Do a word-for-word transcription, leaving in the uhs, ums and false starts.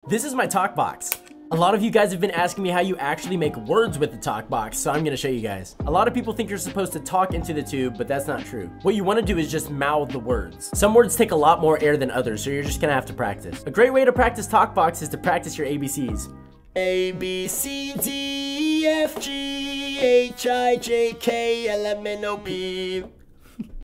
This is my Talkbox. A lot of you guys have been asking me how you actually make words with the Talkbox, so I'm gonna show you guys. A lot of people think you're supposed to talk into the tube, but that's not true. What you wanna do is just mouth the words. Some words take a lot more air than others, so you're just gonna have to practice. A great way to practice Talkbox is to practice your A B Cs. A, B, C, D, E, F, G, H, I, J, K, L, M, N, O, P.